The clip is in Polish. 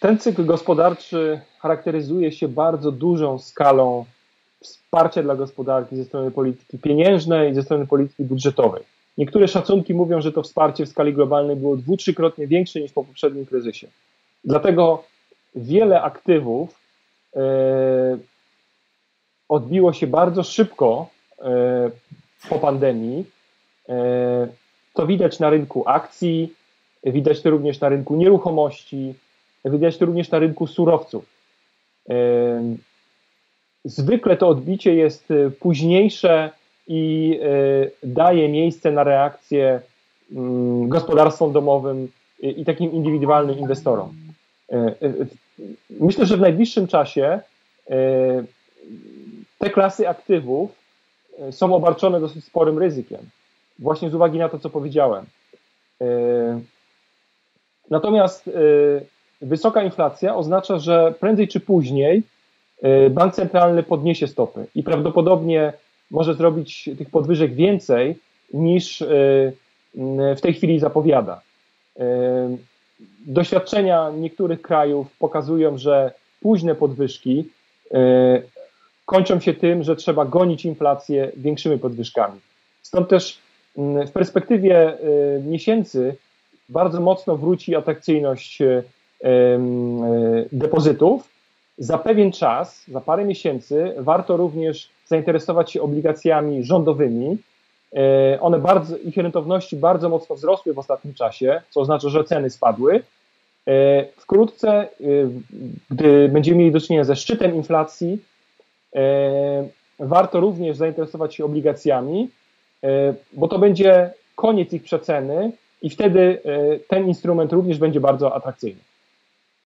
Ten cykl gospodarczy charakteryzuje się bardzo dużą skalą wsparcia dla gospodarki ze strony polityki pieniężnej i ze strony polityki budżetowej. Niektóre szacunki mówią, że to wsparcie w skali globalnej było 2-3-krotnie większe niż po poprzednim kryzysie. Dlatego wiele aktywów odbiło się bardzo szybko po pandemii. To widać na rynku akcji, widać to również na rynku nieruchomości, widać to również na rynku surowców. Zwykle to odbicie jest późniejsze i daje miejsce na reakcję gospodarstwom domowym i takim indywidualnym inwestorom. Myślę, że w najbliższym czasie te klasy aktywów są obarczone dosyć sporym ryzykiem, właśnie z uwagi na to, co powiedziałem. Natomiast wysoka inflacja oznacza, że prędzej czy później bank centralny podniesie stopy i prawdopodobnie może zrobić tych podwyżek więcej niż w tej chwili zapowiada. Doświadczenia niektórych krajów pokazują, że późne podwyżki kończą się tym, że trzeba gonić inflację większymi podwyżkami. Stąd też w perspektywie miesięcy bardzo mocno wróci atrakcyjność depozytów. Za pewien czas, za parę miesięcy warto również zainteresować się obligacjami rządowymi. Ich rentowności bardzo mocno wzrosły w ostatnim czasie, co oznacza, że ceny spadły. Wkrótce, gdy będziemy mieli do czynienia ze szczytem inflacji, warto również zainteresować się obligacjami, bo to będzie koniec ich przeceny i wtedy ten instrument również będzie bardzo atrakcyjny.